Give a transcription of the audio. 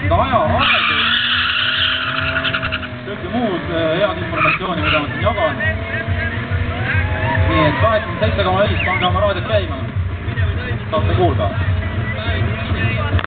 seda aegu, kõike muud head informatsiooni, mida ma siin jagan. Nii et 87,5 pange oma raadiot käima, saate kuulda.